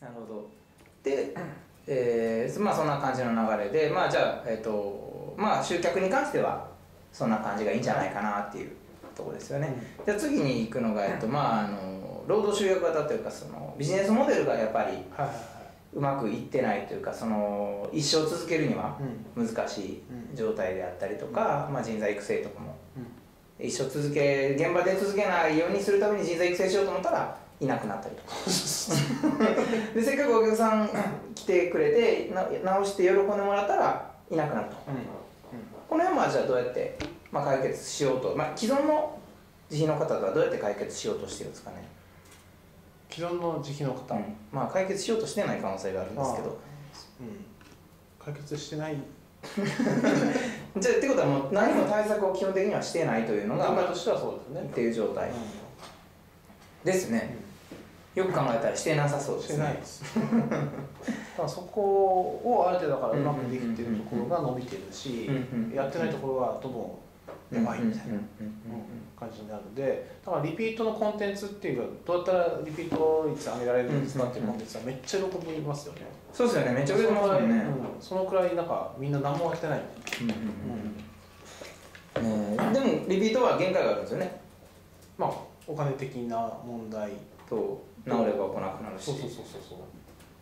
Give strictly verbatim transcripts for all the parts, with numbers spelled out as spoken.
なるほど。で、えー、まあそんな感じの流れで、まあじゃあ、えっと、まあ集客に関してはそんな感じがいいんじゃないかなっていうところですよね。うん、じゃあ次に行くのが、えっと、まああの労働集約型というか、そのビジネスモデルがやっぱりうまくいってないというか、その一生続けるには難しい状態であったりとか、まあ人材育成とかも一生続け、現場で続けないようにするために人材育成しようと思ったらいなくなったりとかで、せっかくお客さん来てくれてな直して喜んでもらったらいなくなると、うんうん、この辺はじゃあどうやって、まあ、解決しようと、まあ、既存の自費の方とはどうやって解決しようとしてるんですかね。 既存の自費の方、 うん、まあ解決しようとしてない可能性があるんですけど、うん、 解決してないじゃあってことはもう何も対策を基本的にはしてないというのが現場としてはそうですねっていう状態、うん、ですね、うん、よく考えたらしてなさそうですね。 してないですだからそこをある程度からうまくできてるところが伸びてるし、やってないところはどんどんやばいみたいな感じになるので、だからリピートのコンテンツっていうか、どうやったらリピート率上げられるんですかっていうコンテンツはめっちゃ喜びますよね。 そうですよね、めっちゃ喜びますよね、うん、 そのくらいなんかみんな何もやってない、 うんうんうん、ね、でもリピートは限界があるんですよね。 まあお金的な問題と治れば来なくなるし、 そうそうそうそう、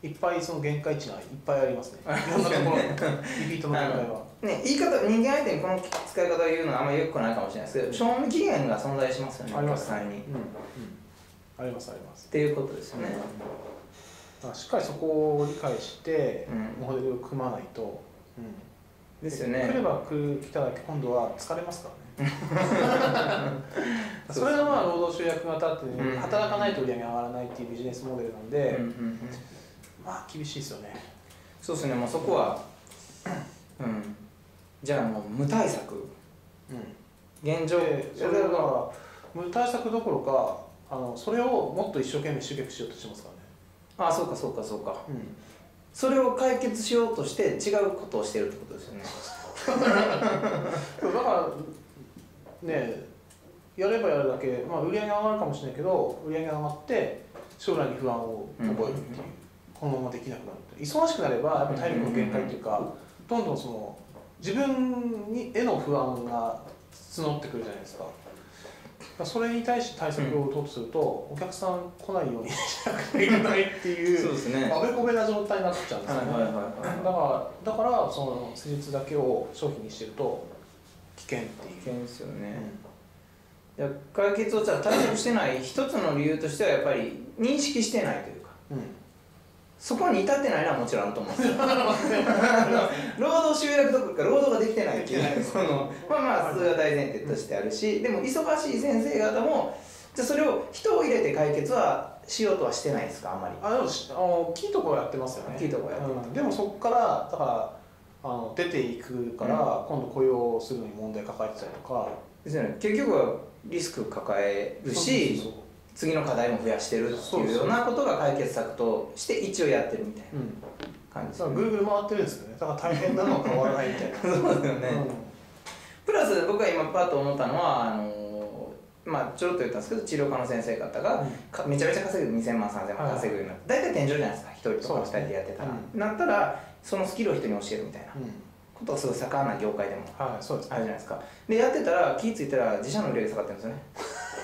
いっぱいその限界値がいっぱいありますね。いろんなところリピートの限界は。 ね、言い方、人間相手にこの使い方を言うのはあんまり良くないかもしれないですけど、賞味期限が存在しますよね。 ありますね。うんうん、 ありますあります。 っていうことですよね。 うん、しっかりそこを理解して、うん、モデルを組まないと、うん、 ですよね。 来れば来ただけ今度は疲れますからね。それはまあ労働集約型って、ね、うん、働かないと売り上げ上がらないっていうビジネスモデルなんで、うんうんうん、まあ厳しいですよね。 そうですね、もうそこは、うん、じゃあもう無対策、うん、現状、 それは無対策どころか、あのそれをもっと一生懸命集客しようとしてますからね。 ああ、そうかそうかそうか、うん、それを解決しようとして違うことをしてるってことですよね。 だからね、やればやるだけ、まあ、売り上げ上がるかもしれないけど、売り上げ上がって将来に不安を覚えるっていう、うん、このままできなくなるって、忙しくなればやっぱ体力の限界っていうか、どんどんその自分にへの不安が募ってくるじゃないですか。それに対して対策を打とうとすると、うん、お客さん来ないようにしなくてはいけないっていう、そうですね、あべこべな状態になっちゃうんですよね。だからだからその施術だけを商品にしてると危険っていう。 危険ですよね。うん、いや解決をじゃあ対策してない一つの理由としてはやっぱり認識してないというか。うん、そこに至ってないのはもちろんあると思うんですよ。労働集約どころか労働ができてないっていうそのまあまあそれは大前提としてあるし、でも忙しい先生方もじゃあそれを人を入れて解決はしようとはしてないですか、あんまり。 あでも大きいところはやってますよね。 大きいところやってる、 うん、でもそこからだからあの出ていくから、うん、今度雇用するのに問題抱えてたりとかですよね。結局はリスク抱えるし、そうそうそう、次の課題も増やしてるっていうようなことが解決策として一応やってるみたいな感じです、ね。 うん、ぐるぐる回ってるんですよね。だから大変なのは変わらないみたいな。 そうですよね。うん、プラス僕が今パッと思ったのはあのまあちょろっと言ったんですけど、治療科の先生方が、うん、めちゃめちゃ稼ぐにせんまんさんぜんまん稼ぐようになって、はい、大体天井じゃないですか、ひとりとかふたりでやってたら、うん、なったらそのスキルを人に教えるみたいな。うん、ことがすごい盛んな業界でもあるじゃないですか。でやってたら気付いたら自社の売り上げ下がってるんですよね。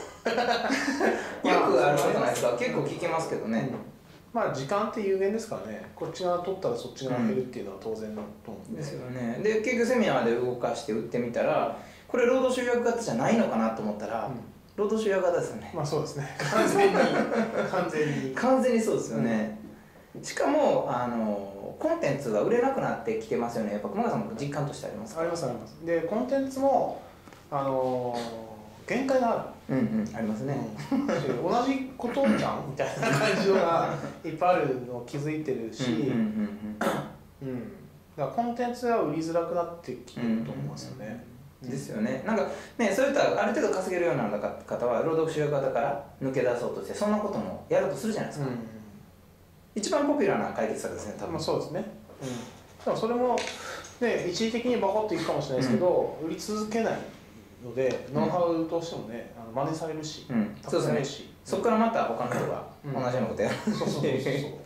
よくあることないですか。結構聞きますけどね。 うん、まあ時間って有限ですからね。こっち側取ったらそっち側減るっていうのは当然だと思うんで。 ですよね。で結局セミナーで動かして売ってみたら、これ労働集約型じゃないのかなと思ったら、うん、労働集約型ですよね。 まあそうですね。完全に完全に完全にそうですよね。うん、しかもあのコンテンツが売れなくなってきてますよね。やっぱ熊谷さんも実感としてありますか？ ありますあります。でコンテンツもあの限界がある。 うんうん、ありますね。 うん、同じことじゃんみたいな感じのがいっぱいあるのを気づいてるし、うん。だからコンテンツは売りづらくなってきてると思いますよね。 ですよね。なんかね、そういったある程度稼げるような方は労働集約型から抜け出そうとしてそんなこともやろうとするじゃないですか。うん、一番ポピュラーな解決策ですね、多分。 まあそうですね。うん、でもそれもね、一時的にバコッといくかもしれないですけど、うん、売り続けないので、ノウハウとしてもね、あの真似されるし、 うん、そうですね。そこからまた他の人が同じようなことやるし、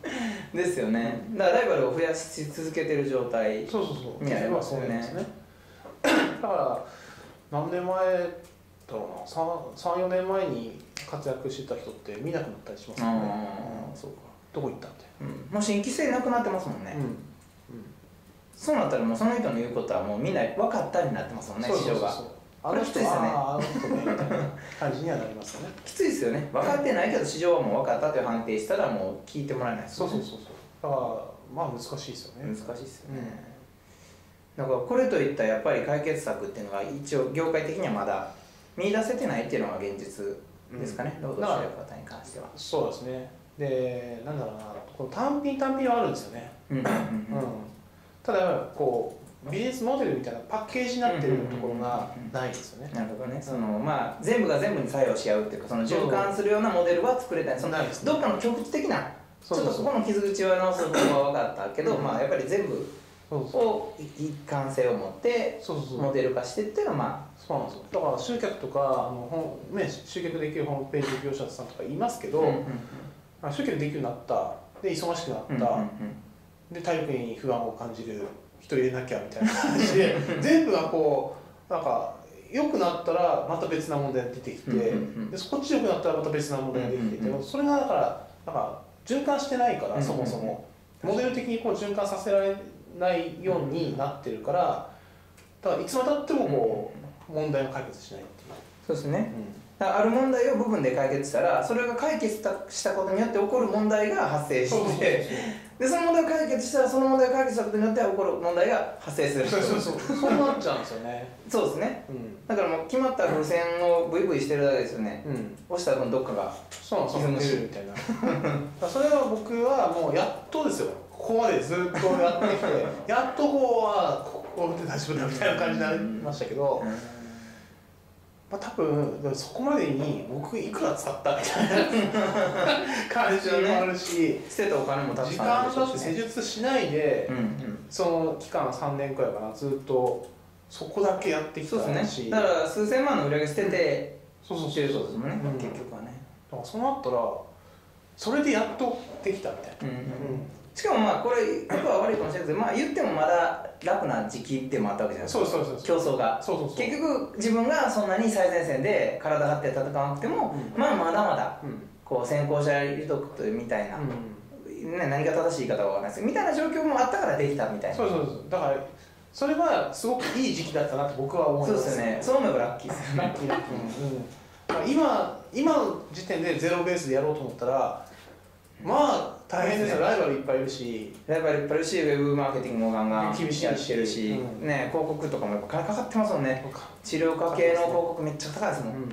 ですよね。だからライバルを増やし続けてる状態そうそうそうにありますよね。 だから何年前だろうな、さん、よねんまえに活躍してた人って見なくなったりしますよね。 ああ、そうか。 どこ行ったんで。 うん、もう新規性なくなってますもんね。 うんうん、 そうなったらもうその人の言うことはもうみんな分かったになってますもんね、市場が。 あの人はあの人ねみたいな感じにはなりますよね。 きついですよね。分かってないけど市場はもう分かったという判定したらもう聞いてもらえないですよね。そうそうそうそう。だからまあ難しいですよね。 難しいですよね。うん、だからこれといったやっぱり解決策っていうのが一応業界的にはまだ見出せてないっていうのが現実ですかね、うん、労働者の方に関しては。 そうですね。で、なんだろうな、この単品単品はあるんですよね。うんうんうん、ただこうビジネスモデルみたいなパッケージになってるところがないですよね。 なるほどね。そのまあ全部が全部に作用し合うっていうか、その循環するようなモデルは作れたい。そのどっかの局地的なちょっとそこの傷口は直す方法は分かったけど、まあやっぱり全部を一貫性を持ってモデル化してっていうのはまあそうなんですよ。だから集客とかあのね集客できるホームページ業者さんとかいますけど、集客できるようになったで忙しくなった、で体力に不安を感じる。人入れなきゃみたいな感じで全部がこうなんか良くなったらまた別な問題が出てきて、でこっち良くなったらまた別な問題が出てきて、それがだからなんか循環してないから、そもそもモデル的にこう循環させられないようになってるから、だからいつまでたってもこう問題が解決しないっていう。 そうですね、うん、ある問題を部分で解決したらそれが解決したことによって起こる問題が発生してでその問題を解決したらその問題を解決したことによって起こる問題が発生する。 そうそうそうそうなっちゃうんですよね。そうですね、 うん、だからもう決まった風船をブイブイしてるだけですよね、うん、押したらどっかが歪むしみたいなそれは僕はもうやっとですよ、ここまでずっとやってきてやっとこうはここで大丈夫だみたいな感じになりましたけど、うんまあ、多分そこまでに僕いくら使ったみたいな感じもあるし、 捨てたお金もたくさんあるでしょうし、時間だって施術しないで、うんうん、その期間さんねんくらいかな、ずっとそこだけやってきたし、 そうですね、だから数千万の売り上げ捨てて、そうそうそうそうですもんね、うん、結局はね。 だからそうなったらそれでやっとできたみたいな。うんうんうん、 しかもまあこれ言葉は悪いかもしれないけど、まあ言ってもまだ楽な時期でもあったわけじゃないですか。そうそうそう競争がそうそうそう、結局自分がそんなに最前線で体張って戦わなくても、うん、まあまだまだこう先行者利得みたいな、うんね、何が正しい言い方かわからないですけどみたいな状況もあったからできたみたいな。 そうそうそう、だからそれはすごくいい時期だったなって僕は思います。 そうですよね、そう思えばラッキーですよね。 ラッキーラッキー、うん、今今の時点でゼロベースでやろうと思ったらまあ大変ですよ、ライバルいっぱいいるし、 ライバルいっぱいいるし、ウェブマーケティングもガンガンやってるし、うん、ね、広告とかもやっぱ金かかってますもんね。治療科系の広告めっちゃ高いですもん。うん、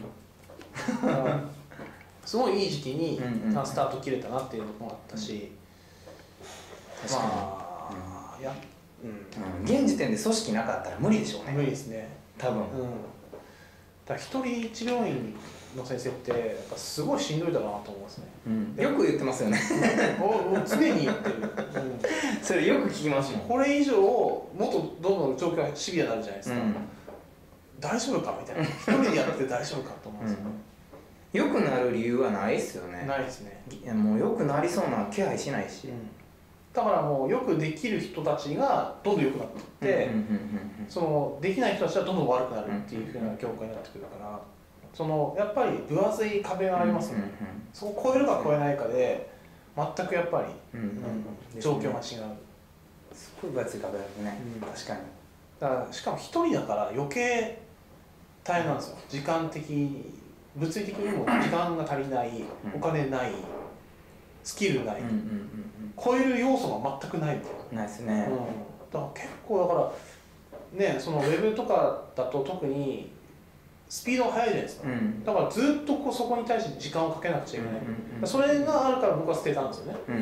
すごいいい時期にスタート切れたなっていうのもあったし、 確かに、まあ、や、うん、現時点で組織なかったら無理でしょうね。 無理ですね。 多分。うん、 だから一人治療院の先生ってやっぱすごいしんどいだろうなと思いますね、 うん、よく言ってますよね常に言ってる、うん、 それよく聞きますもん。 これ以上もっとどんどん状況がシビアになるじゃないですか、うん、大丈夫かみたいな一人でやって大丈夫かと思うんですよ、 うん、よくなる理由はないですよね。 ないですね。 いやもうよくなりそうな気配しないし、うん、 だからもうよくできる人たちがどんどん良くなっていってそのできない人たちはどんどん悪くなるっていうふうな業界になってくるから、そのやっぱり分厚い壁がありますよね、うんうんうん、そこを超えるか超えないかで全くやっぱり、うんうんうん、状況が違う、 すごい分厚い壁だとね、うん、確かに。 だからしかも一人だから余計大変なんですよ、時間的物理的にも時間が足りない、うん、お金ない、スキルない、うんうんうんうん、超える要素が全くないみたいな。ないですね、うん、 だから結構だからね、そのウェブとかだと特にスピードが速いじゃないですか、うん、だからずっとこうそこに対して時間をかけなくちゃいけない、うんうん、それがあるから僕は捨てたんですよね、うんうん、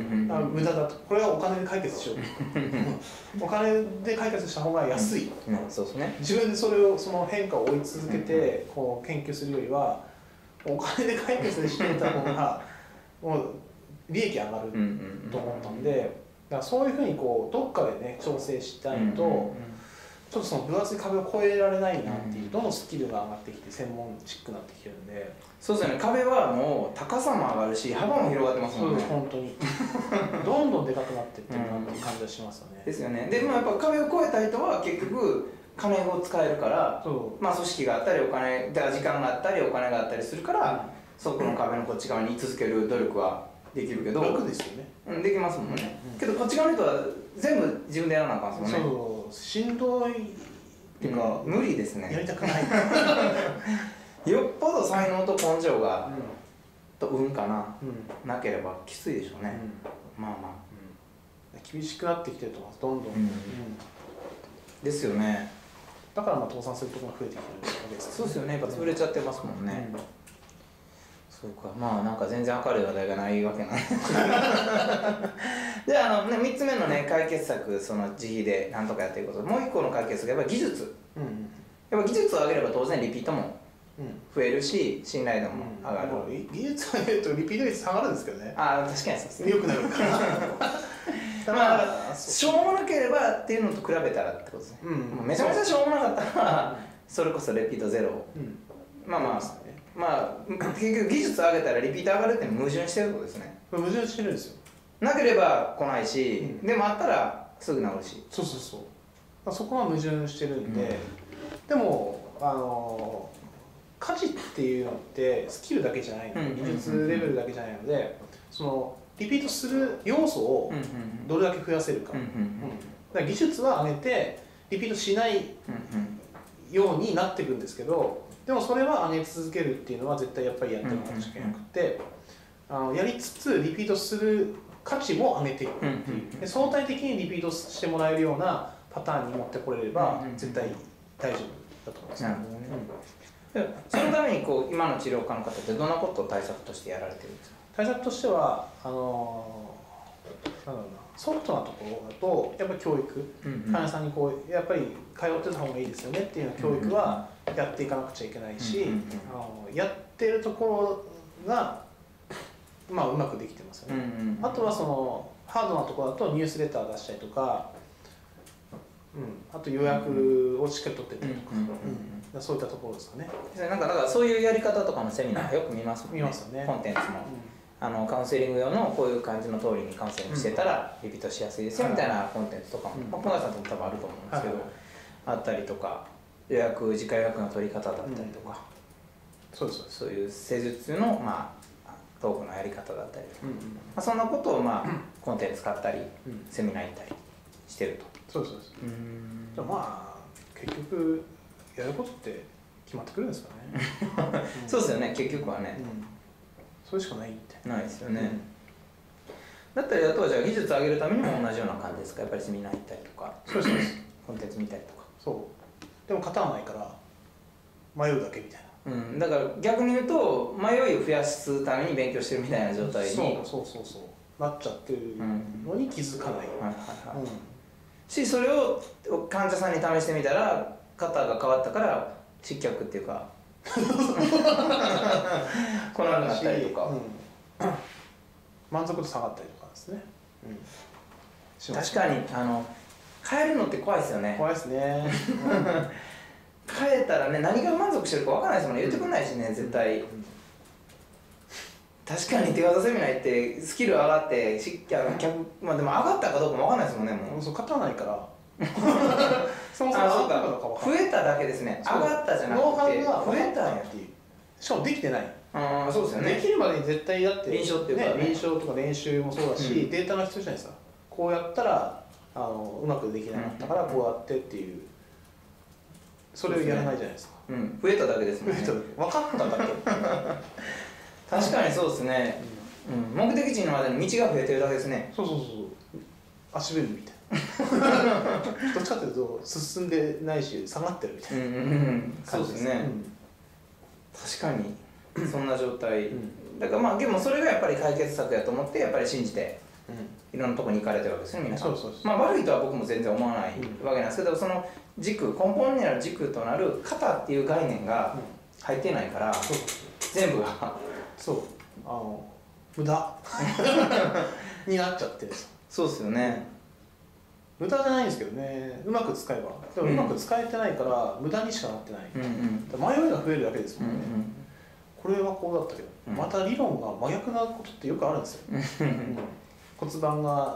無駄だと、これはお金で解決しようお金で解決した方が安い、 うんうん、そうですね、 自分でそれをその変化を追い続けてこう研究するよりはお金で解決していた方がもう利益上がると思ったんで、だからそういうふうにこうどっかでね調整したいと、うんうんうん、ちょっとその分厚い壁を越えられないなっていう、うん、どんどんスキルが上がってきて専門チックになってきてるんで。 そうですよね、壁はもう高さも上がるし幅も広がってますもんね。 そうです、本当にどんどんでかくなっはしますよね。 ですよね。で、まあ、やっぱ壁を越えた人は結局金を使えるから、まあ、組織があったりお金だから時間があったりお金があったりするから、うん、そこの壁のこっち側に居続ける努力はできるけど楽ですよね、 うん、できますもんね、うん、けどこっち側の人は全部自分でやらなあかんですもんね。 そうしんどいっていうか、 うん、無理ですね。 やりたくないよっぽど才能と根性が、うん、と運かな、 うん、 なければきついでしょうね、うん、まあまあ、 うん、厳しくなってきてると思いますどんどん、うんうん、 ですよね。 だからまあ倒産するところが増えてきてるわけです、ね、 そうですよね。やっぱ潰れちゃってますもんね、うん、そうか。まあなんか全然明るい話題がないわけなんでであの、ね、みっつめのね解決策、その自費でなんとかやっていくこと、もういっこの解決策がやっぱり技術、うんうん、やっぱ技術を上げれば当然リピートも増えるし、信頼度も上がる、 うん、技術を上げるとリピート率下がるんですけどね。 ああ確かにそうですね。 よくなるからまあしょうもなければっていうのと比べたらってことですね、うん、もうめちゃめちゃしょうもなかったら、うん、それこそレピートゼロ、うん、まあまあ、ね、まあ結局技術上げたらリピート上がるって矛盾してることですね。 矛盾してるんですよ。 なければ来ないし、うん、でもあったらすぐ治るし。 そうそうそう、そこは矛盾してるんで、うん、でもあの価値っていうのってスキルだけじゃないので、技術レベルだけじゃないので、そのリピートする要素をどれだけ増やせるか、うんうんうん、だから技術は上げてリピートしないようになっていくんですけど、でもそれは上げ続けるっていうのは絶対やっぱりやってもらわなきゃいけなくて、あのやりつつリピートする価値も上げていくっていう、で相対的にリピートしてもらえるようなパターンに持ってこれれば絶対大丈夫だと思います。なるほどね。 うん、そのためにこう今の治療家の方ってどんなことを対策としてやられてるんですか？ 対策としてはあのー、なんだろうな、ソフトなところだとやっぱり教育、うんうん、患者さんにこうやっぱり通ってた方がいいですよねっていうような教育はやっていかなくちゃいけないし、うんうんうん、あのやってるところがまあうまくできてますよね、うんうん、あとはそのハードなところだとニュースレター出したりとか、うん、あと予約をしっかり取ってったりとか、うんうんうん、そういったところですかね。 なんかだからそういうやり方とかのセミナーよく見ますもんね。 見ますよね。 コンテンツも、うん、あのカウンセリング用のこういう感じの通りにカウンセリングしてたらリピートしやすいですよみたいなコンテンツとかも、まあ、小川さんとも多分あると思うんですけど、はいはい、あったりとか、予約自家予約の取り方だったりとか、 うん、そうです。 そういう施術のまあトークのやり方だったりとか、うんうん、まあ、そんなことをまあコンテンツ使ったり、うん、セミナー行ったりしてると。 そうですそうです。うん、じゃあまあ結局やることって決まってくるんですかね。 うん、そうですよね、結局はね、うん、 それしかないってないですよね、うん、だったりあとはじゃあ技術を上げるためにも同じような感じですか？やっぱりセミナー行ったりとか、 そうです。 コンテンツ見たりとか。 そうでも型はないから迷うだけみたいな、うん、だから逆に言うと迷いを増やすために勉強してるみたいな状態に、 そうそうそうそうなっちゃってるのに気づかない、うん、はいはいはい、うん、 しそれを患者さんに試してみたら型が変わったから失脚っていうかこのようになったりとか、うん、 満足度下がったりとかですね、 うん、確かにあの変えるのって怖いですよね。 怖いですね変えたらね、何が満足してるか分からないですもんね。言ってくれないしね、絶対、うん、確かに手技セミナー行ってスキル上がってしっ客、まあ、でも上がったかどうかも分からないですもんね。もうそう勝たないからそもそも上がったかどうか分からない。増えただけですね。上がったじゃなくてノウハウが増えたんやっていう。しかもできてない。 ああ、そうですよね。 できるまでに絶対だって臨床っていうか、ね、 臨床とか練習もそうだし、うん、データが必要じゃないですか。こうやったらあのうまくできなかったからこうやってっていう、それをやらないじゃないですか。 うん、増えただけですもんね。 分かっただけ確かにそうですね、うん、目的地までの道が増えてるだけですね。 そうそうそう、足踏みみたいなどっちかというと進んでないし下がってるみたいな、うんうんうん、 そうですね、うん、確かにそんな状態、うん、だからまあでもそれがやっぱり解決策やと思ってやっぱり信じて、うん、いろんなところに行かれてるわけですね、皆さん。そうそうそう、まあ悪いとは僕も全然思わないわけなんですけど、その軸、根本になる軸となる型っていう概念が入ってないから、うん、そうそうそう、全部がそうあの無駄になっちゃってる。 そうですよね。 無駄じゃないんですけどね、うまく使えば。でもうまく使えてないから無駄にしかなってない、うんうん、迷いが増えるだけですもんね、うんうん、これはこうだったけど、うん、また理論が真逆なことってよくあるんですよ、うん、骨盤が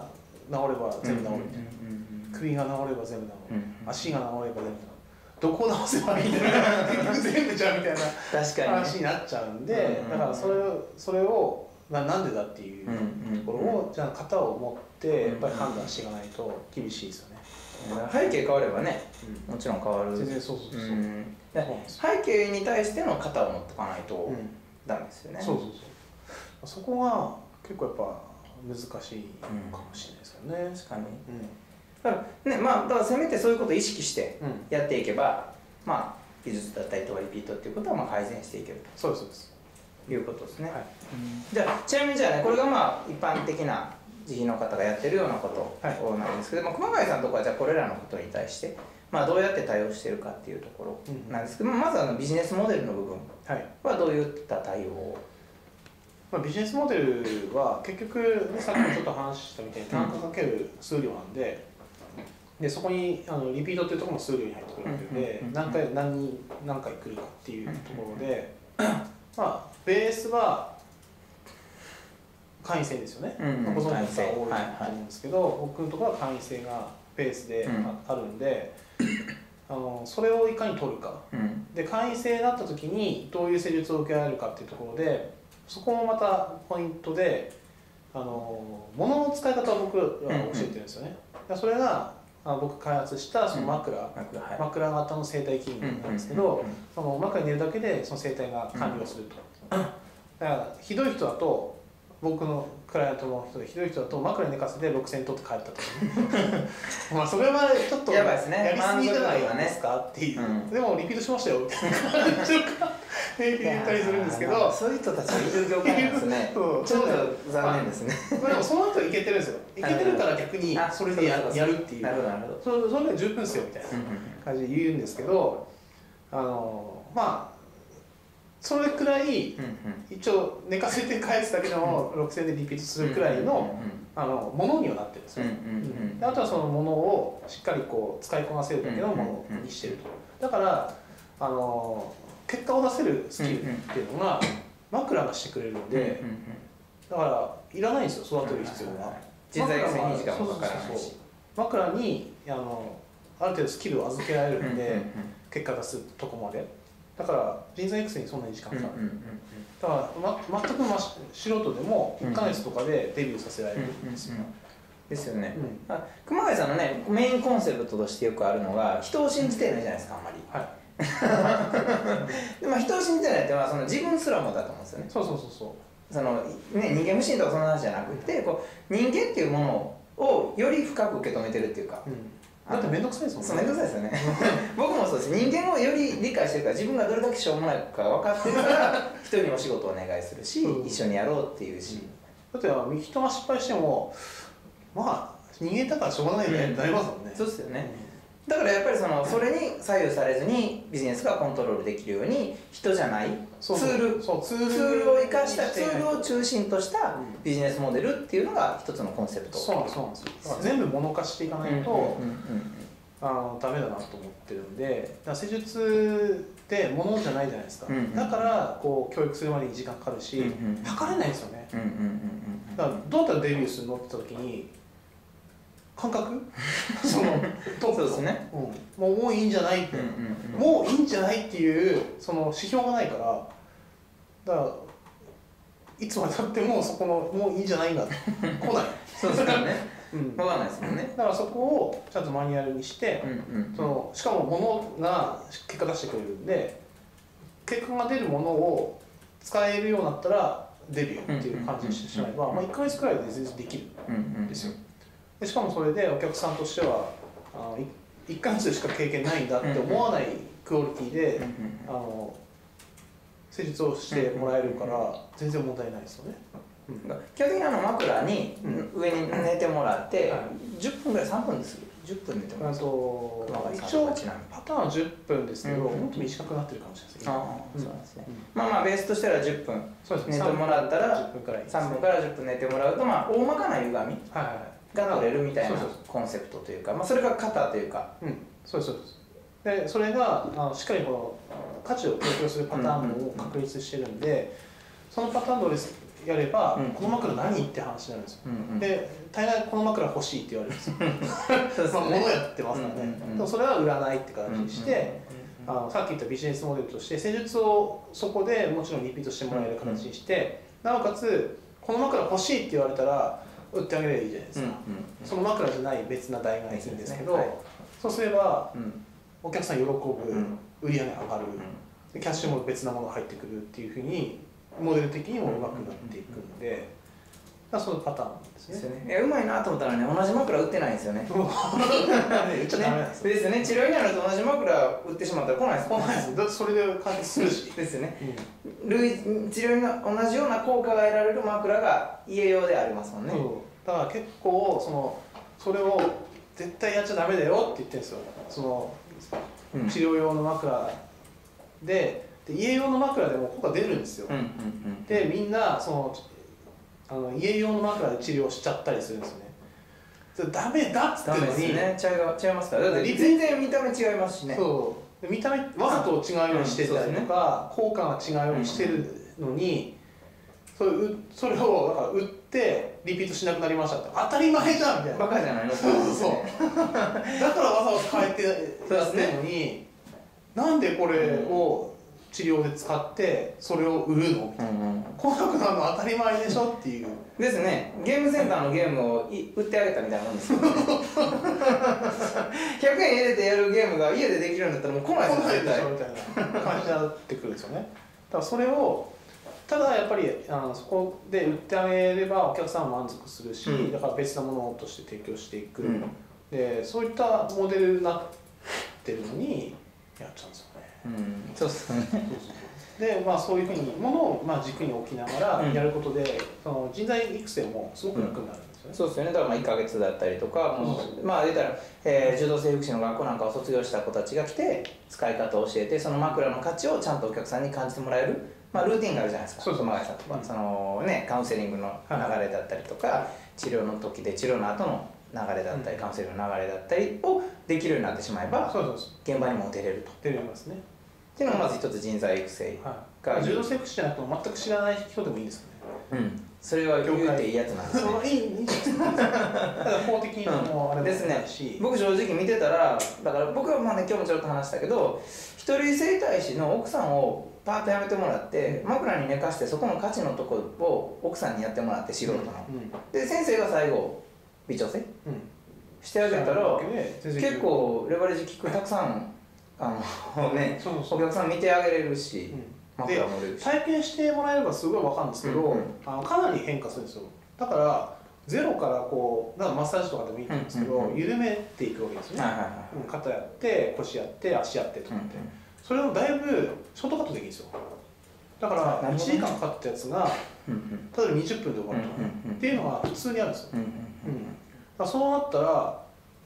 治れば全部治るみたいな、首が治れば全部治る、うん、足が治れば全部治る、どこを治せばいいんだよ全部じゃんみたいな話になっちゃうんで、だからそれそれをななんでだっていうところをじゃあ型を持ってやっぱり判断していかないと厳しいですよね。 背景変わればね、もちろん変わる。 全然そうそうそう。 背景に対しての型を持っておかないとダメですよね。 そうそうそう。そこが結構やっぱ難しいかもしれないですよね。 確かに。だからね、まあだからせめてそういうことを意識してやっていけば、まあ技術だったりとかリピートっていうことはまあ改善していけると。 そうですそうです。 いうことですね。じゃあちなみにじゃあね、これがまあ一般的な自費の方がやってるようなことなんですけど、はい、熊谷さんのところはじゃあこれらのことに対して、まあ、どうやって対応しているかっていうところなんですけど、うん、まずあのビジネスモデルの部分はどういった対応を、 まあ、ビジネスモデルは結局、ね、さっきもちょっと話したみたいに単価かける数量なんで、でそこにあのリピートっていうところも数量に入ってくるわけで、何回何人何回来るかっていうところで、まあベースは会員制ですよね。ご存知の方多いと思うんですけど、僕のところは会員制がベースであるんで、あのそれをいかに取るか、で会員制になった時にどういう施術を受けられるかっていうところで、そこもまたポイントで、あの物の使い方を僕は教えてるんですよね。それがあ僕開発したその枕、うん枕はい、枕型の整体筋肉なんですけど、その枕に寝るだけでその整体が完了すると。だからひどい人だと、僕のクライアントの人でひどい人だと枕に寝かせてろくせんえん取って帰ったとまあそれはちょっとやりすぎじゃないですかっていう、うん、でもリピートしましたよみたいな感じとか言ったりするんですけど、 そういう人たちがいる業界なんですねそうちょっと残念ですね、 まあ、でもその人いけてるんですよ、いけてるから逆にそれで や, やるっていう、なるほどなるほど、それで十分ですよみたいな感じで言うんですけど、あのまあそれくらい一応寝かせて返すだけのろくせんえんでリピートするくらいのあのものにはなってるんですよ。あとはそのものをしっかりこう使いこなせるだけのものにしてると。だからあの結果を出せるスキルっていうのが枕がしてくれるんで、だからいらないんですよ、育てる必要が。 人材育成に時間もかからないし、 枕にあのある程度スキルを預けられるんで結果出すとこまで。だから人材育成にそんなに時間かかる。だから、ま、全く、ま、素人でもいっかげつとかでデビューさせられるんですよ。 ですよね。うん、熊谷さんのねメインコンセプトとしてよくあるのが人を信じてないじゃないですか、あんまり。はい。でも人を信じてないってのはその自分すらもだと思うんですよね。 そうそうそうそう。 そのね人間不信とかそんな話じゃなくて、こう人間っていうものをより深く受け止めてるっていうか。うんだって面倒くさいですもんね。 そう面倒くさいですよね僕もそうです。人間をより理解してるから、自分がどれだけしょうもないか分かってるから人にお仕事をお願いするし、うん、一緒にやろうっていうし、 だって人が失敗してもまあ人間だからしょうがないねってなりますもんね。 そうですよね。だからやっぱりそのそれに左右されずにビジネスがコントロールできるように、人じゃないツールツールを生かしたツールを中心としたビジネスモデルっていうのが一つのコンセプト。 そうなんですよ。全部物化していかないとあのダメだなと思ってるんで、だから施術って物じゃないじゃないですか。だからこう教育するまでに時間かかるし、測れないですよね。だからどうやったらデビューするのって言った時に感覚そのトップそうですね、 うん、もうもういいんじゃないって、うんうんうん、もういいんじゃないっていうその指標がないから、だからいつまでたってもそこのもういいんじゃないんだって来ないそうですよね、うん、分かんないですもんね。 だからそこをちゃんとマニュアルにして、うんうんうん、そのしかもものが結果出してくれるんで、結果が出るものを使えるようになったらデビューっていう感じにしてしまえば、まあ、いっかげつくらいで全然できるんですよ。でしかもそれでお客さんとしてはあのいっかげつしか経験ないんだって思わないクオリティであの施術をしてもらえるから全然問題ないですよね。 うん、基本的にあの枕に上に寝てもらってじゅっぷんぐらいさんぷんですじゅっぷん寝てもらうと一応パターンはじゅっぷんですけど、うん、もっと短くなってるかもしれないですね。 まあまあベースとしてはじゅっぷん寝てもらったらさんぷんからじゅっぷん寝てもらうと、まあ大まかな歪み、はいはいが取れるみたいなコンセプトというか、まあ、それが型というか、 うん、そうですそうです。でそれがあのしっかりこの価値を提供するパターンを確立してるんで、うんうん、そのパターン通りやれば、 うん、 この枕何って話になるんですよ、 うんうん、 で大概この枕欲しいって言われるんですよそうですね、 まあ物やってますからね、うんうんうん、でもそれは売らないって形にして、うんうんうん、あのさっき言ったビジネスモデルとして施術をそこでもちろんリピートしてもらえる形にして、うんうん、なおかつこの枕欲しいって言われたら売ってあげればいいじゃないですか、うんうんうん、その枕じゃない別な代がいいんですけど、ね、はい、そうすれば、うん、お客さん喜ぶ、うん、売り上げ上がる、うん、キャッシュも別なものが入ってくるっていうふうにモデル的にもうまくなっていくので、うんうんうん、そのパターンですね。ですよね。いや、うまいなと思ったらね、同じ枕売ってないんですよね。売っちゃダメなんですよ。ですよね。治療になると同じ枕売ってしまったら来ないです。来ないです。だってそれで解決するし。ですよね。うん、類治療に同じような効果が得られる枕が家用でありますもんね。だから結構そのそれを絶対やっちゃダメだよって言ってるんですよ。その、うん、治療用の枕で、で家用の枕でも効果出るんですよ。うんうんうん、でみんなそのあの家用の枕で治療しちゃったりするんですよね。それダメだっつってんのに。ダメですね。違い、違いますから。だって全然見た目違いますしね。そうで見た目わざと違うようにしてたりとか、うんね、効果が違うようにしてるのに、うんうん、それそれをだから売ってリピートしなくなりましたって当たり前じゃんみたいな。バカじゃないの。そうそうだからわざわざ変えてやってるのに、なんでこれを治療で使ってそれを売るのみたいな、うんうん、来なくなるの当たり前でしょっていうですね。ゲームセンターのゲームをい売ってあげたみたいなもんですよねひゃくえん入れてやるゲームが家でできるんだったらもう来ないですよ絶対みたいな感じになってくるんですよね。だからそれをただやっぱりあのそこで売ってあげればお客さんは満足するし、うん、だから別なものとして提供していく、うん、でそういったモデルになってるのにやっちゃうんですよね。うん、そうですね。で、まあ、そういうふうにものをまあ軸に置きながらやることで、うん、その人材育成もすごく楽になるんですよね。うん、そうですよね。だからまあいっかげつだったりとか、うん、まあ言ったら、えー、柔道整復師の学校なんかを卒業した子たちが来て使い方を教えて、その枕の価値をちゃんとお客さんに感じてもらえる、まあ、ルーティンがあるじゃないですか。そうそう、熊谷さんとか、うん、そのね、カウンセリングの流れだったりとか、はい、治療の時で治療の後の流れだったり、うん、カウンセリングの流れだったりをできるようになってしまえば、そうそうそう、現場にも出れると。出れますね。っていうのがまず一つ人材育成が、はい、柔道整復師じゃなくても全く知らない人でもいいんですよね。うん、それは言うていいやつなんですね。いい、いいですね。ただ法的にもあれですね。僕正直見てたら、だから僕はまあね今日もちょっと話したけど、一人整体師の奥さんをパーッとやめてもらって、枕に寝かしてそこの価値のところを奥さんにやってもらって素人の。うんうん、で先生が最後微調整、うん、してあげたら結構レバレッジ効くたくさん。あのね、そうそうそう、お客さん見てあげれるし、うん、で体験してもらえればすごい分かるんですけど、うんうん、あのかなり変化するんですよ。だからゼロからこうだからマッサージとかでもいいと思うんですけど、うんうんうん、緩めていくわけですね、はいはいはい、肩やって腰やって足やってとかって、うんうん、それをだいぶショートカットできるんですよ。だからいちじかんかかったやつが、うんうん、例えばにじゅっぷんで終わるとか、うんうんうん、っていうのが普通にあるんですよ、うんうんうん、だからそうなったら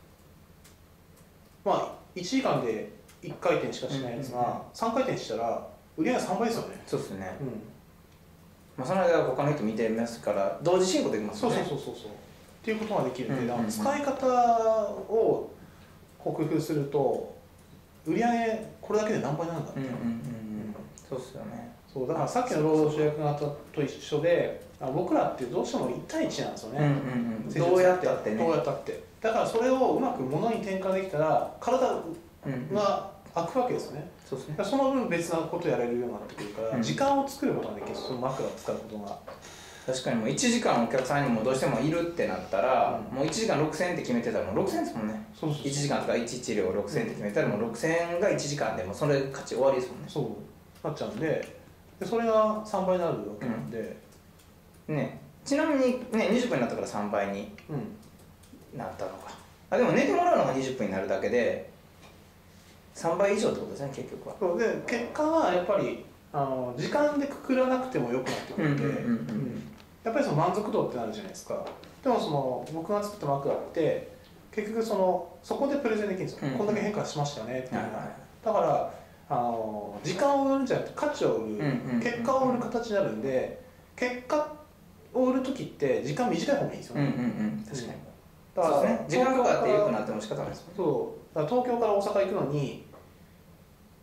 まあいちじかんでいっかい転しかしないやつがさんかい転したら売り上げさんばいですよね。そうですね、うん、まあ、その間他の人見てますから同時進行できますよね。そうそうそうそうっていうことができるんで、うんうんうん、使い方を克服すると売り上げこれだけで何倍なんだって、うんうんうんうん、そうですよね。そうだからさっきの労働集約型と一緒で僕らってどうしてもいちたいいちなんですよね、うんうんうん、どうやったってね、どうやったってだからそれをうまく物に転換できたら体が開くわけですよね。そうですね。その分別なことやれるようになってくるから、うん、時間を作ることができる。その枕を使うことが確かにもういちじかんお客さんにもどうしてもいるってなったら、うん、もういちじかんろくせんえんって決めてたらもうろくせんえんですもんね。そうそうそう、いちじかんとかいち治療ろくせんえんって決めたらもうろくせんえんがいちじかんでもうそれ価値終わりですもんね。そうなっちゃうんで、でそれがさんばいになるわけなんで、うん、ね、ちなみに、ね、にじゅっぷんになったからさんばいになったのか、うん、あでも寝てもらうのがにじゅっぷんになるだけでさんばい以上ってことですね結局は。そうで結果はやっぱりあの時間でくくらなくてもよくなってくるんで、やっぱりその満足度ってなるじゃないですか。でもその僕が作った枕って結局そのそこでプレゼンできるんですよ、うん、こんだけ変化しましたよねっていうのが、はいはい、だからあの時間を売るんじゃなくて価値を売る、結果を売る形になるんで、結果を売る時って時間短い方がいいんですよね。うんうんうん、確かに。だからそうですね、時間かかって良くなっても仕方ないですもん。そうだから東京から大阪行くのに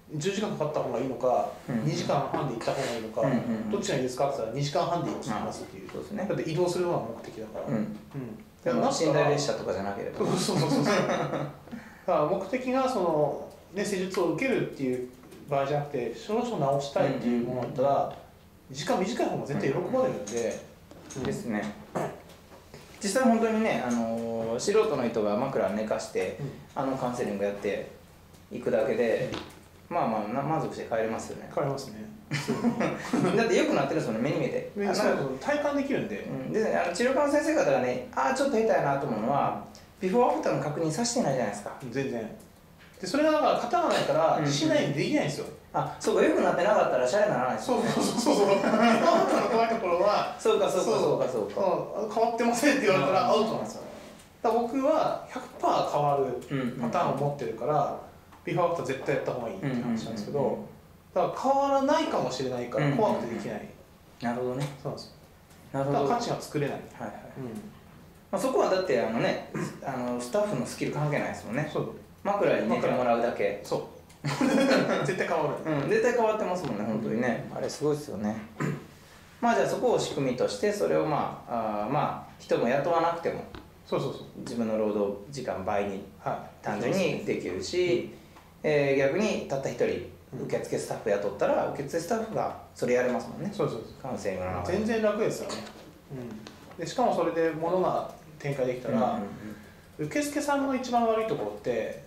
じゅうじかんかかった方がいいのか、うん、にじかんはんで行った方がいいのか、うんうん、どっちがいいですかって言ったらにじかんはんで行きますっていう、そうですね、だって移動するのが目的だから、うんうん、 でも寝台列車とかじゃなければ、 そうそうそうそうだから目的がその、ね、施術を受けるっていう場合じゃなくて症状を治したいっていうものだったら、時間短い方が絶対喜ばれるんで、 うん、ですね。実際本当にね、あのー、素人の人が枕寝かして、うん、あのカウンセリングやっていくだけで、まあまあ満足して帰れますよね。 帰れますね。 だって良くなってるんですよね、目に見えて。 体感できるんで。 うん、でね、あの治療科の先生方がね、ああちょっと下手やなと思うのは、ビフォーアフターの確認させてないじゃないですか。 全然。でそれがだから型がないからしないにできないんですよ。 あ、そうか、良くなってなかったらシャレにならないですよね。 そうそうそうそう。ビフォーアフターの怖いところは、 そうかそうかそうかそうか。 変わってませんって言われたらアウトなんですよ。だから僕は ひゃくパーセント 変わるパターンを持ってるから、ビフォーアフター絶対やった方がいいって話なんですけど、だから変わらないかもしれないから怖くてできない。 なるほどね。 そうなんですよ。なるほど。だから価値が作れない。 はいはい。まあそこはだってあのね、あのスタッフのスキル関係ないですもんね。そう。枕に寝てもらうだけ。 そう。絶対変わる。 うん、絶対変わってますもんね、本当にね。あれすごいですよね。まあじゃあそこを仕組みとしてそれをまああまあ人も雇わなくても、 そうそうそう。 自分の労働時間倍に単純にできるし、えー、逆にたった一人受付スタッフ雇ったら受付スタッフがそれやれますもんね。 そうそうそう。 カウンセリングの中で。 全然楽ですよね。うん。でしかもそれで物が展開できたら、うんうんうん、受付さんの一番悪いところって。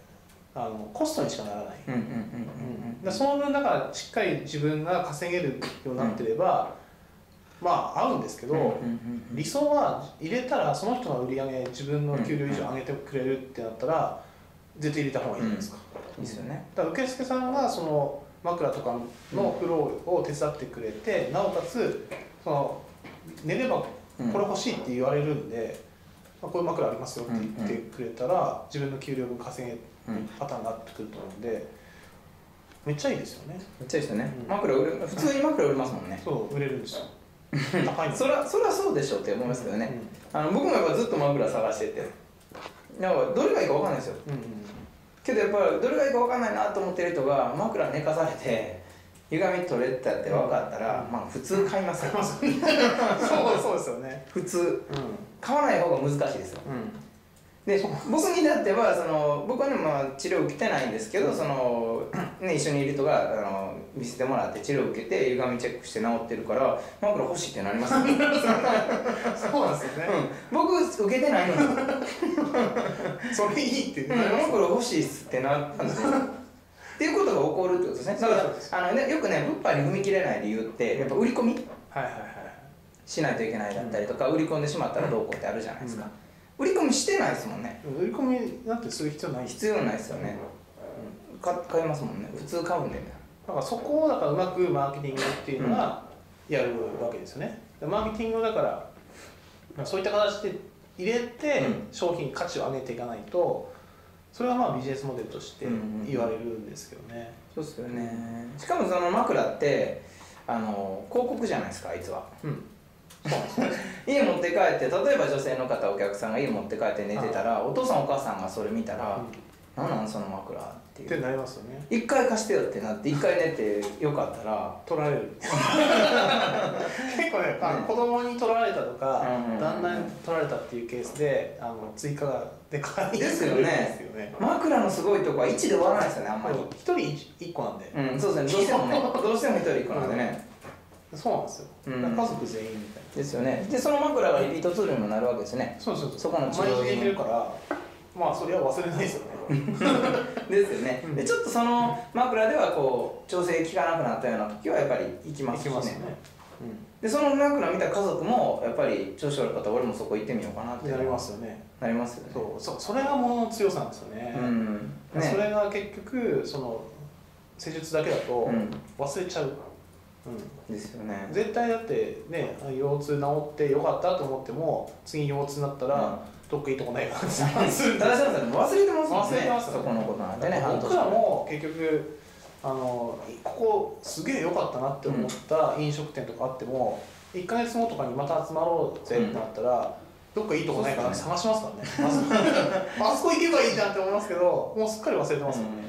あのコストにしかならない。その分だからしっかり自分が稼げるようになってれば、うん、まあ合うんですけど、理想は入れたらその人の売り上げ自分の給料以上上げてくれるってなったら絶対入れた方がいいじゃないですか。 いいですよね。 だから受付さんがその枕とかのフローを手伝ってくれて、なおかつその寝ればこれ欲しいって言われるんで、まあ、こういう枕ありますよって言ってくれたら自分の給料分稼げパターンになってくると思うんで、めっちゃいいですよね。 めっちゃいいですよね。枕売れ、普通に枕売れますもんね。 そう売れるんですよ。高いの。 それはそれはそうでしょうって思いますけどね。あの僕もやっぱずっと枕探してて、なんかどれがいいかわかんないですよ。けどやっぱりどれがいいかわかんないなと思ってる人が枕寝かされて歪み取れたって分かったら、まあ普通買いますよ。 そうそうですよね。 普通買わない方が難しいですよ。で僕にだってはその僕はね、まあ、治療を受けてないんですけど、その、ね、一緒にいる人があの見せてもらって治療を受けて歪みチェックして治ってるから枕欲しいってなりますよね。 そうなんですよね、 うん、僕受けてないのにそれいいって言って枕欲しいっすってなったんですよ。っていうことが起こるってことですね。だからあの、ね、よくね物販に踏み切れない理由ってやっぱ売り込みしないといけないだったりとか、売り込んでしまったらどうこうってあるじゃないですか。売り込みしてないですもんね。 売り込みなんてする必要ない。 必要ないですよね。か買いますもんね。普通買うんで。 だからそこをだからうまくマーケティングっていうのはやるわけですよね。マーケティングだからそういった形で入れて商品価値を上げていかないと、それはまあビジネスモデルとして言われるんですけどね。 そうですよね。しかもその枕ってあの広告じゃないですか、あいつは。うん家持って帰って、例えば女性の方お客さんが家持って帰って寝てたら、お父さんお母さんがそれ見たら「何なんその枕」っていうってなりますよね。 一回貸してよってなって一回寝てよかったら取られる。結構ね、まあ、子供に取られたとか、うん、旦那に取られたっていうケースであの追加がでかいですよね。枕のすごいとこは位置で終わらないですよね、あんまり。 一人一個なんで。 うん、そうですね。どうしてもね、どうしても一人一個なんでね。 そうなんですよ。うん、家族全員みたいな。 ですよね。でその枕がリピートツールにもなるわけですね。 そうそうそう。 そこの毎日できるから、まあそれは忘れないですよね。 ですよね。でちょっとその枕ではこう調整効かなくなったような時はやっぱり行きますしね。行きますね。でその枕見た家族もやっぱり調子悪かったら俺もそこ行ってみようかなってなりますよね。 なりますよね。 そうそそれがものの強さなんですよね。うん。ね、それが結局その施術だけだと忘れちゃう。 うん、ですよね。 絶対だってね、腰痛治ってよかったと思っても次腰痛になったら、うん、どっかいいとこないかなって忘れてますよね。忘れてますよ、そこのことなんでね。 僕らも結局あのここすげえ良かったなって思った飲食店とかあっても、うん、いっかげつごとかにまた集まろうぜってなったら、うん、どっかいいとこないかなって探しますからね。あそこ行けばいいじゃんって思いますけど、もうすっかり忘れてますよね。 、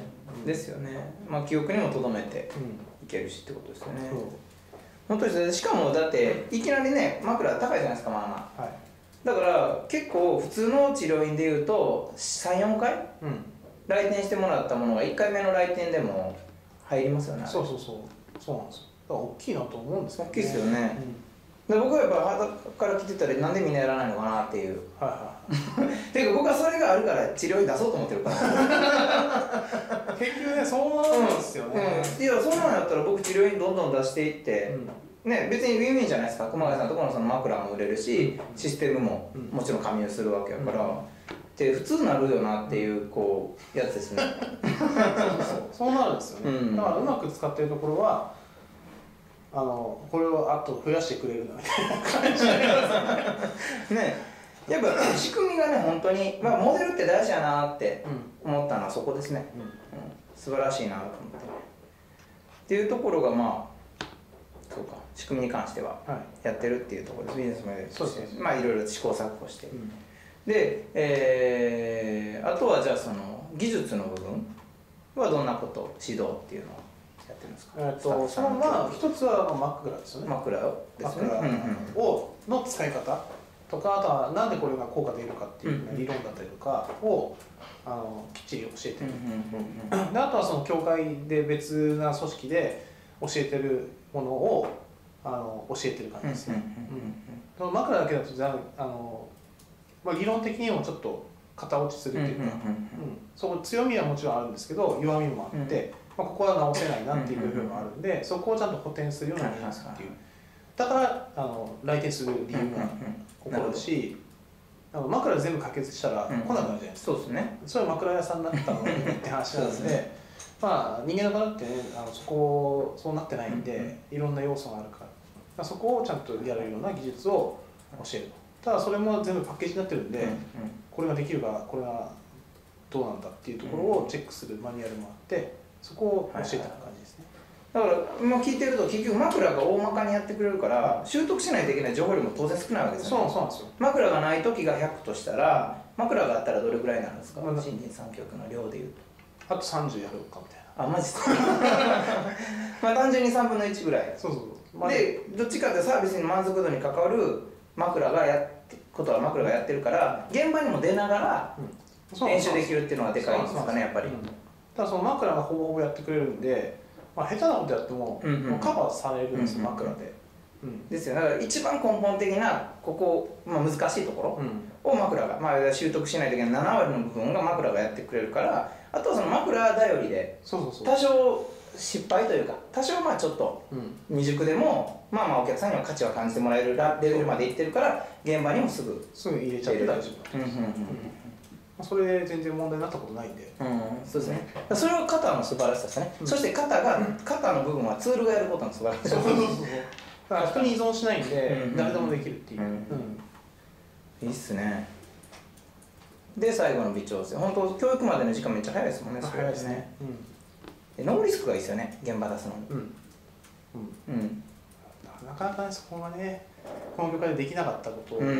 ですよね。まあ記憶にも留めていけるしってことですよね。 うん、 本当ですね。しかもだっていきなりね枕高いじゃないですか、まあまあ、 はい、 だから結構普通の治療院でいうとさん、よんかい、うん、来店してもらったものがいっかいめの来店でも入りますよね。 そうそうそうそうなんですよ。だから大きいなと思うんですけどね。 大きいですよね、うん、で僕はやっぱ肌から来てたらなんでみんなやらないのかなっていう、はいはいっていうか僕はそれがあるから治療院出そうと思ってるから結局ねそうなんですよね、 うんうん、いやそんなのやったら僕治療院どんどん出していって、うんね、別にウィンウィンじゃないですか。熊谷さんのところのその枕も売れるし、システムももちろん加入するわけやから、うん、で普通になるよなっていうこうやつですねそうそうそうなるんですよね、うん、だからうまく使ってるところはあのこれをあと増やしてくれるなみたいな感じになりますねやっぱ仕組みがね本当に、まあ、モデルって大事やなって思ったのはそこですね、うんうん、素晴らしいなと思ってっていうところがまあそうか仕組みに関してはやってるっていうところです、ビジネスモデルとして、まあいろいろ試行錯誤して、うん、で、えー、あとはじゃあその技術の部分はどんなこと指導っていうのをやってるんですか。 えー、とそのまあ一つは枕ですよね。 枕ですね。 枕をの使い方とか、あとはなんでこれが効果出るかっていう理論だったりとかをあのきっちり教えてる。であとはその協会で別な組織で教えてるものをあの教えてる感じですね。その枕だけだとじゃあの、まあ、理論的にもちょっと型落ちするっていうか、そこ強みはもちろんあるんですけど弱みもあって、まあ、ここは直せないなっていう部分もあるんで、そこをちゃんと補填するような技術っていう。だからあの来店する理由がここだし、あの枕全部可決したら来なくなるじゃないですか。 そうですね。 それは枕屋さんになったのにって話なので。まあ、人間の体ってね、あのそこそうなってないんで、うんうん、いろんな要素があるから、まあ、そこをちゃんとやれるような技術を教える。ただそれも全部パッケージになってるんで、うんうん、これができるかこれがどうなんだっていうところをチェックするマニュアルもあってそこを教えてる感じですね。 だから今聞いてると結局枕が大まかにやってくれるから習得しないといけない情報量も当然少ないわけですよね。 そうそうなんですよ。 枕がない時がひゃくとしたら枕があったらどれくらいになるんですか。新人三脚の量でいうと。 あとさんじゅうやろうかみたいな。 あ、マジですかまあ単純にさんぶんのいちぐらい。 そうそう、まあ、 でどっちかってサービスに満足度に関わる枕がやってことは枕がやってるから現場にも出ながら練習できるっていうのがでかいんですかね、やっぱり。 ただその枕がほぼほぼやってくれるんで、まあ、下手なことやっても、うんうん、もうカバーされるんですよ、うんうん、枕で、 うん、ですよ。だから一番根本的なここ、まあ、難しいところを枕が、まあ、習得しないといけないななわりの部分が枕がやってくれるから、あとはその枕頼りで多少失敗というか多少まあちょっと未熟でも、まあまあお客さんには価値は感じてもらえるレベルまでいってるから現場にもすぐすぐ入れちゃって大丈夫。それで全然問題になったことないんで、 うん、そうですね。それは肩の素晴らしさですね、うん、そして肩が、うん、肩の部分はツールがやることの素晴らしさ。 そうそうそうそう。だから人に依存しないんで、うん、誰でもできるっていう、うんうん、 いいっすね。で最後の微調整、本当教育までの時間めっちゃ早いですもんね。 早いですね、 うん、でノーリスクがいいですよね、現場出すのに。うん、うんうん、なかなかねそこがねこの業界でできなかったことを、 うん、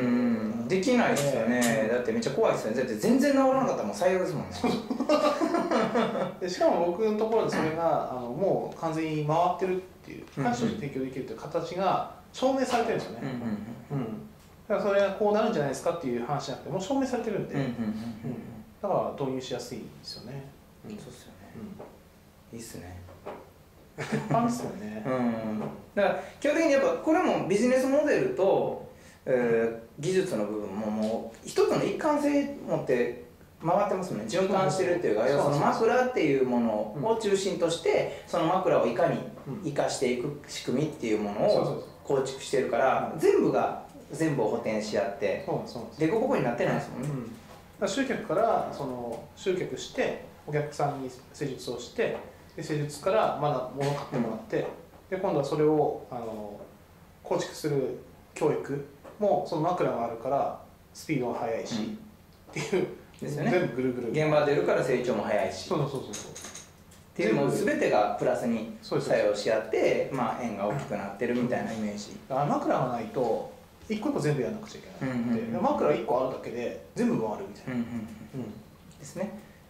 できないですよね、だってめっちゃ怖いですよね。だって全然治らなかったらもう最悪ですもんねでしかも僕のところでそれがあのもう完全に回ってるっていう価値として提供できるという形が証明されてるんですよね。だからそれがこうなるんじゃないですかっていう話じゃなくてもう証明されてるんで、だから導入しやすいですよね。 うん、そうですよね、うん、いいっすね。 鉄板ですよね。 うん、だから基本的にやっぱこれもビジネスモデルと、えー、技術の部分ももう一つの一貫性持って回ってますもんね。循環してるっていうか、その枕っていうものを中心としてその枕をいかに生かしていく仕組みっていうものを構築してるから、全部が全部を補填し合って凸凹になってないですもんね。 うん、集客からその集客してお客さんに施術をしてで施術からまだ物を買ってもらって、で今度はそれをあの構築する教育もその枕があるからスピードが速いし、うん、っていうですよね。 全部ぐるぐる現場出るから成長も早いし、 そうそうそうそうっていうのも全てがプラスに作用し合って、まあ、円が大きくなってるみたいなイメージ。 枕がないと一個一個全部やらなくちゃいけないので、枕一個あるだけで全部回るみたいな。ですね。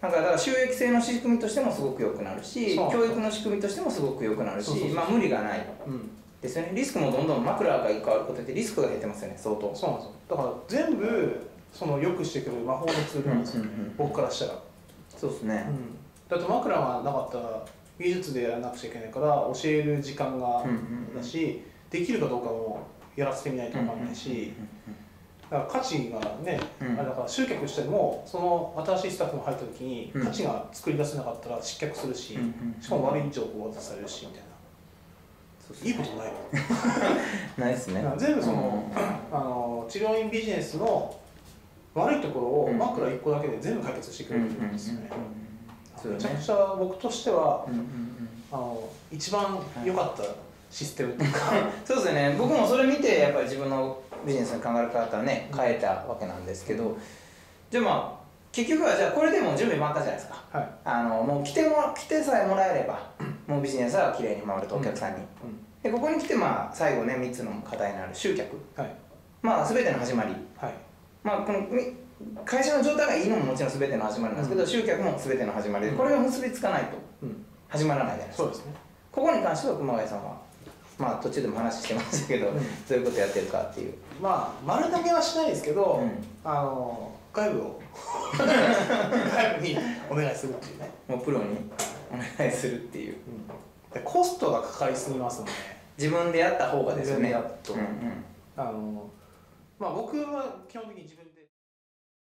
なんかだから収益性の仕組みとしてもすごく良くなるし、 そう教育の仕組みとしてもすごく良くなるし、 そうそうそうまあ無理がないうんですよね。リスクもどんどん枕が変わることでリスクが減ってますよね、相当。 そうなんですよ。だから全部その良くしてくれる魔法のツールなんですよ、 うんうんうん、 僕からしたら。 そうですね、 うん、だって枕がなかったら技術でやらなくちゃいけないから教える時間がだし、できるかどうかもやらせてみないと分かんないし、だから価値がね、うん、あれだから集客してもその新しいスタッフが入った時に価値が作り出せなかったら失脚するし、しかも悪い情報を渡されるしみたいな。いいことないのないですね。 全部その、うん、あの治療院ビジネスの悪いところを枕いっこだけで全部解決してくれるんですよね。めちゃくちゃ僕としては、うんうんうん、あの一番良かったシステムというかそうですよね。僕もそれ見てやっぱり自分のビジネスの考え方をね変えたわけなんですけど、じゃあまあ結局はじゃあこれでも準備万端じゃないですか。はい、あのもう来ても来てさえもらえればもうビジネスはきれいに回ると、お客さんに、うんうん、でここに来てまあ最後ねみっつの課題になる集客、はい、まあ全ての始まり、はい、まあこの会社の状態がいいのももちろん全ての始まりなんですけど、うん、集客も全ての始まりで、これが結びつかないと始まらないじゃないですか。そうですね。ここに関しては熊谷さんはまあ途中でも話してましたけど、うん、どういうことやってるかっていう。 まあ丸投げはしないですけど、うん、あの外部を外部にお願いするっていうね。 もうプロにお願いするっていう、 うん、でコストがかかりすぎますので、 自分でやった方がですよね。 自分でやっと、うんうん、あのまあ僕は基本的に自分